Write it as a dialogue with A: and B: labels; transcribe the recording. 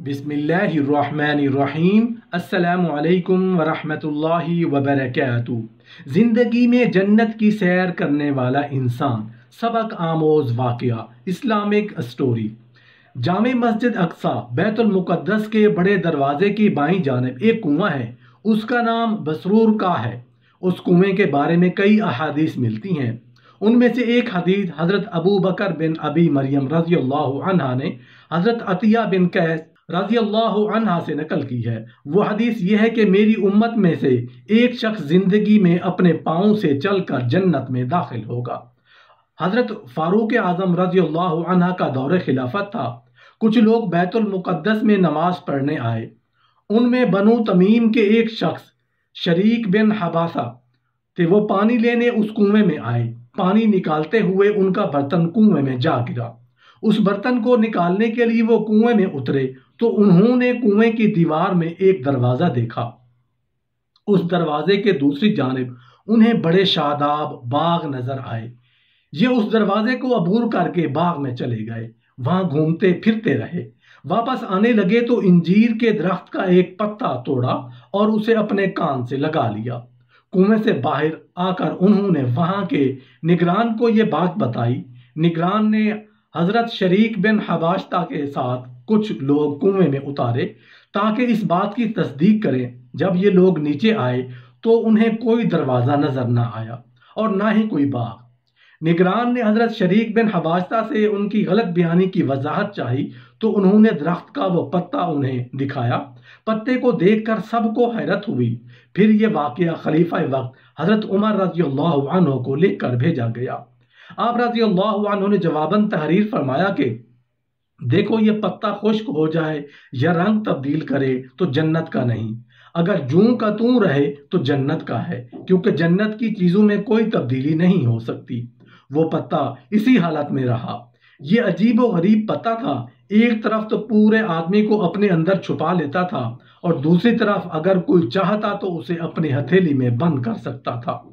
A: بسم اللہ الرحمن الرحیم۔ السلام علیکم ورحمۃ اللہ وبرکاتہ۔ زندگی میں جنت کی سیر کرنے والا انسان، سبق آموز واقعہ، اسلامک اسٹوری۔ جامع مسجد اقصی بیت المقدس کے بڑے دروازے کی بائیں جانب ایک کنواں ہے، اس کا نام بسرور کا ہے۔ اس کنویں کے بارے میں کئی احادیث ملتی ہیں۔ ان میں سے ایک حدیث حضرت ابو بکر بن ابی مریم رضی اللہ عنہ نے حضرت عطیہ بن قیس رضی اللہ عنہ سے نقل کی ہے۔ وہ حدیث یہ ہے کہ میری امت میں سے ایک شخص زندگی میں اپنے پاؤں سے چل کر جنت میں داخل ہوگا۔ حضرت فاروق اعظم رضی اللہ عنہ کا دور خلافت تھا۔ کچھ لوگ بیت المقدس میں نماز پڑھنے آئے۔ ان میں بنو تمیم کے ایک شخص شریک بن حباسہ تھے۔ وہ پانی لینے اس کنویں میں آئے۔ پانی نکالتے ہوئے ان کا برتن کنویں میں جا گرا۔ اس برتن کو نکالنے کے لیے وہ کنویں میں اترے تو انہوں نے کنویں کی دیوار میں ایک دروازہ دیکھا۔ اس دروازے کے دوسری جانب انہیں بڑے شاداب باغ نظر آئے۔ یہ اس دروازے کو عبور کر کے باغ میں چلے گئے، وہاں گھومتے پھرتے رہے۔ واپس آنے لگے تو انجیر کے درخت کا ایک پتا توڑا اور اسے اپنے کان سے لگا لیا۔ کنویں سے باہر آ کر انہوں نے وہاں کے نگران کو یہ بات بتائی۔ نگران نے حضرت شریک بن حباشتہ کے ساتھ کچھ لوگ کنویں میں اتارے تاکہ اس بات کی تصدیق کریں۔ جب یہ لوگ نیچے آئے تو انہیں کوئی دروازہ نظر نہ آیا اور نہ ہی کوئی باغ۔ نگران نے حضرت شریک بن حباشتہ سے ان کی غلط بیانی کی وضاحت چاہی تو انہوں نے درخت کا وہ پتا انہیں دکھایا۔ پتے کو دیکھ کر سب کو حیرت ہوئی۔ پھر یہ واقعہ خلیفہ وقت حضرت عمر رضی اللہ عنہ کو لکھ کر بھیجا گیا۔ آپ رضی اللہ عنہ نے جواباً تحریر فرمایا کہ دیکھو، یہ پتا خشک ہو جائے یا رنگ تبدیل کرے تو جنت کا نہیں، اگر جوں کا توں رہے تو جنت کا ہے، کیونکہ جنت کی چیزوں میں کوئی تبدیلی نہیں ہو سکتی۔ وہ پتا اسی حالت میں رہا۔ یہ عجیب و غریب پتا تھا۔ ایک طرف تو پورے آدمی کو اپنے اندر چھپا لیتا تھا اور دوسری طرف اگر کوئی چاہتا تو اسے اپنی ہتھیلی میں بند کر سکتا تھا۔